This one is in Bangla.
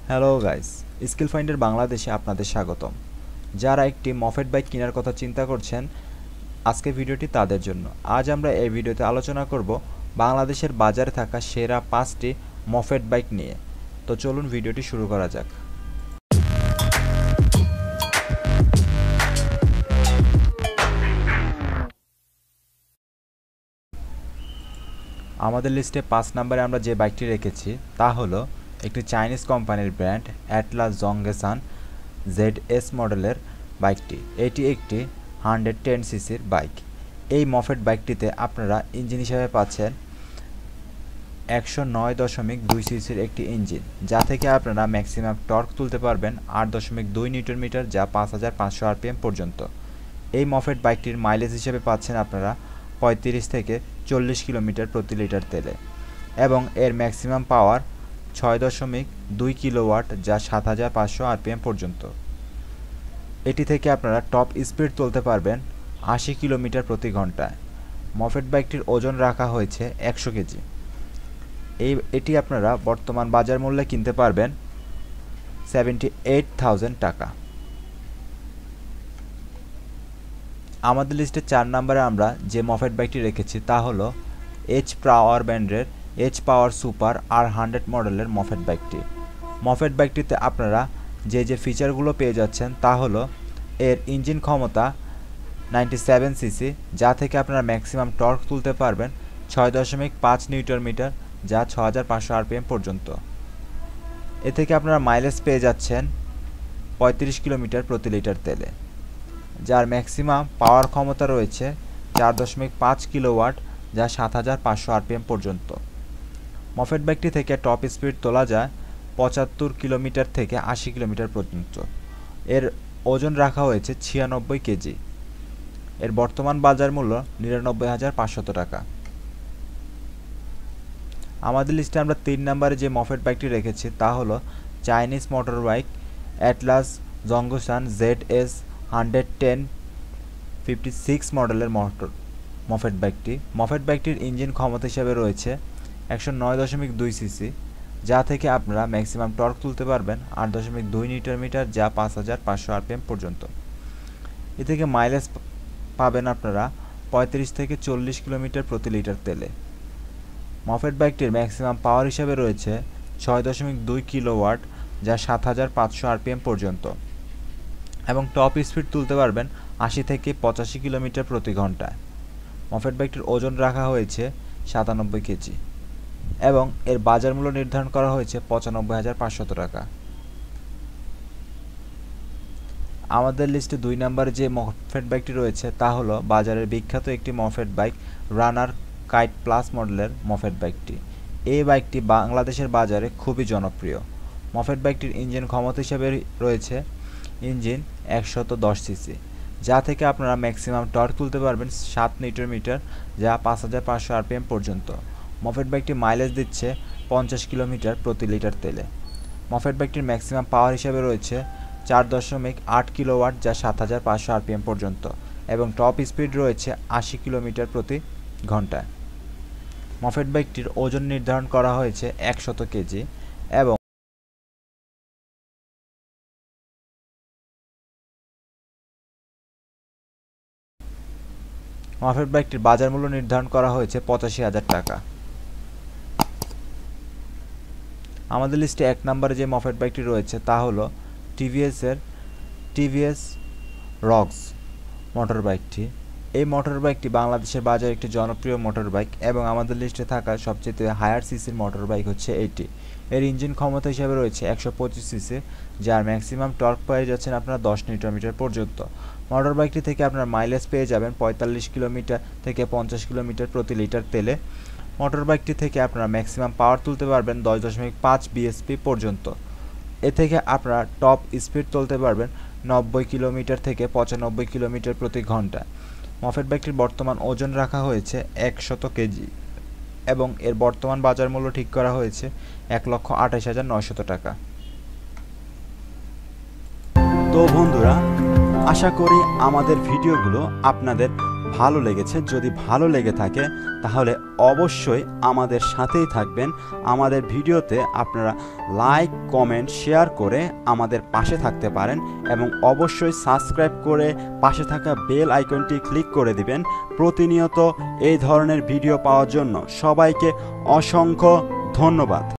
হ্যালো গাইস, স্কিল ফাইন্ডার বাংলাদেশে আপনাদের স্বাগতম। যারা একটি মফেট বাইক কেনার কথা চিন্তা করছেন, আজকে ভিডিওটি তাদের জন্য। আজ আমরা এই ভিডিওতে আলোচনা করব বাংলাদেশের বাজারে থাকা সেরা 5টি মফেট বাইক নিয়ে। তো চলুন ভিডিওটি শুরু করা যাক। আমাদের লিস্টে 5 নম্বরে আমরা যে বাইকটি রেখেছি তা হলো একটি চাইনিজ কোম্পানির ব্র্যান্ড AtlasZongshen ZS মডেলের বাইকটি। এটি একটি 110 সিসির বাইক। এই মফেট বাইকটিতে আপনারা ইঞ্জিন হিসেবে পাচ্ছেন 109.2 সিসির একটি ইঞ্জিন, যা থেকে আপনারা ম্যাক্সিমাম টর্ক তুলতে পারবেন 8.2 নিউটন মিটার, যা 5500 আরপিএম পর্যন্ত। এই মফেট বাইকটির মাইলেজ হিসেবে পাচ্ছেন আপনারা 35 থেকে 40 কিলোমিটার প্রতি লিটার তেলে, এবং এর ম্যাক্সিমাম পাওয়ার 6.2 কিলোওয়াট, যা 7500 আরপিএম পর্যন্ত। এটি থেকে আপনারা টপ স্পিড তুলতে পারবেন 80 কিলোমিটার প্রতি ঘন্টায়। মফেট বাইকটির ওজন রাখা হয়েছে 100 কেজি। এটি আপনারা বর্তমান বাজার মূল্যে কিনতে পারবেন 78,000 টাকা। আমাদের লিস্টে 4 নম্বরে আমরা যে মফেট বাইকটি রেখেছি তা হলো এইচ পাওয়ার ব্র্যান্ডের এইচ পাওয়ার সুপার R100 মডেলের মফেট বাইকটি। মফেট বাইকটিতে আপনারা যে ফিচারগুলো পেয়ে যাচ্ছেন তা হলো এর ইঞ্জিন ক্ষমতা 97 সিসি, যা থেকে আপনারা ম্যাক্সিমাম টর্ক তুলতে পারবেন 6.5 নিউটন মিটার, যা 6500 আরপিএম পর্যন্ত। এ থেকে আপনারা মাইলেজ পেয়ে যাচ্ছেন 35 কিলোমিটার প্রতি লিটার তেলে, যার ম্যাক্সিমাম পাওয়ার ক্ষমতা রয়েছে 4.5 কিলোওয়াট, যা 7500 আরপিএম পর্যন্ত। মফেট বাইকটি থেকে টপ স্পিড তোলা যায় 75 কিলোমিটার থেকে 80 কিলোমিটার পর্যন্ত। এর ওজন রাখা হয়েছে 96 কেজি। এর বর্তমান বাজার মূল্য 99,500 টাকা। আমাদের লিস্টে আমরা 3 নম্বরে যে মফেট বাইকটি রেখেছি তা হলো Chinese motor bike AtlasZongshen ZS 110 56 মডেলের মফেট বাইকটি। মফেট বাইকটির ইঞ্জিন ক্ষমতা হিসেবে রয়েছে 109.2 সিসি, যা থেকে আপনারা ম্যাক্সিমাম টর্ক তুলতে পারবেন 8.2 নিউটন মিটার, যা 5500 আরপিএম পর্যন্ত। এ থেকে মাইলেজ পাবেন আপনারা 35 থেকে 40 কিলোমিটার প্রতি লিটার তেলে। মফেট বাইকটির ম্যাক্সিমাম পাওয়ার হিসেবে রয়েছে 6.2 কিলোওয়াট, যা 7500 আরপিএম পর্যন্ত, এবং টপ স্পিড তুলতে পারবেন 80 থেকে 85 কিলোমিটার প্রতি ঘন্টায়। মফেট বাইকটির ওজন রাখা হয়েছে 97 কেজি, এবং এর বাজার মূল্য নির্ধারণ করা হয়েছে 95,500 টাকা। আমাদের লিস্টে 2 নম্বরে যে মফেট বাইকটি রয়েছে তা হলো বাজারের বিখ্যাত একটি মফেট বাইক রানার কাইট প্লাস মডেলের মফেট বাইকটি। এই বাইকটি বাংলাদেশের বাজারে খুবই জনপ্রিয়। মফেট বাইকটির ইঞ্জিন ক্ষমতা হিসেবে রয়েছে ইঞ্জিন 110 সিসি, যা থেকে আপনারা ম্যাক্সিমাম টর্ক তুলতে পারবেন 7 নিউটন মিটার, যা 5500 আরপিএম পর্যন্ত। মফেট বাইকটি মাইলেজ দিচ্ছে 50 কিলোমিটার প্রতি লিটার তেলে। মফেট বাইকটির ম্যাক্সিমাম পাওয়ার হিসেবে রয়েছে 4.8 কিলোওয়াট, যা 7500 আরপিএম পর্যন্ত, এবং টপ স্পিড রয়েছে 80 কিলোমিটার প্রতি ঘন্টায়। মফেট বাইকটির ওজন নির্ধারণ করা হয়েছে 100 কেজি, এবং মফেট বাইকটির বাজার মূল্য নির্ধারণ করা হয়েছে 85,000 টাকা। আমাদের লিস্টে 1 নম্বরে যে মফেট বাইকটি রয়েছে তা হলো TVS Rockz মোটর বাইকটি। এই মোটর বাইকটি বাংলাদেশের বাজারে একটি জনপ্রিয় মোটর বাইক, এবং আমাদের লিস্টে থাকা সবচেয়ে হায়ার সিসির মোটর বাইক হচ্ছে এটি। এর ইঞ্জিন ক্ষমতা হিসাবে রয়েছে 125 সিসি, যার ম্যাক্সিমাম টর্ক পেয়ে যাচ্ছেন আপনারা 10 নিউটন মিটার পর্যন্ত। মোটর বাইকটি থেকে আপনার মাইলেজ পেয়ে যাবেন 45 কিলোমিটার থেকে 50 কিলোমিটার প্রতি লিটার তেলে। মোটর বাইকটি থেকে আপনারা ম্যাক্সিমাম পাওয়ার তুলতে পারবেন 10.5 বিএসপি পর্যন্ত। এ থেকে আপনারা টপ স্পিড তুলতে পারবেন 90 কিলোমিটার থেকে 95 কিলোমিটার প্রতি ঘন্টা। মফেট বাইকটির বর্তমান ওজন রাখা হয়েছে 100 কেজি, এবং এর বর্তমান বাজার মূল্য ঠিক করা হয়েছে 1,28,900 টাকা। তো বন্ধুরা, আশা করি আমাদের ভিডিওগুলো আপনাদের ভালো লেগেছে। যদি ভালো লেগে থাকে তাহলে অবশ্যই আমাদের সাথেই থাকবেন। আমাদের ভিডিওতে আপনারা লাইক, কমেন্ট, শেয়ার করে আমাদের পাশে থাকতে পারেন এবং অবশ্যই সাবস্ক্রাইব করে পাশে থাকা বেল আইকনটি ক্লিক করে দিবেন প্রতিনিয়ত এই ধরনের ভিডিও পাওয়ার জন্য। সবাইকে অসংখ্য ধন্যবাদ।